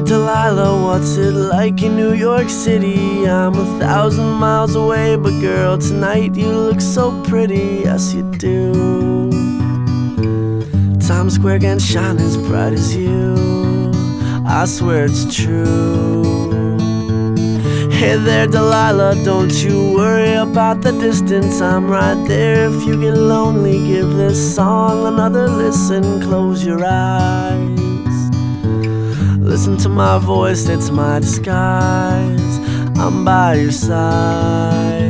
Delilah, what's it like in New York City? I'm 1,000 miles away, but girl, tonight you look so pretty, yes you do. Times Square can't shine as bright as you, I swear it's true. Hey there, Delilah, don't you worry about the distance, I'm right there. If you get lonely, give this song another listen. Close your eyes, listen to my voice, it's my disguise. I'm by your side.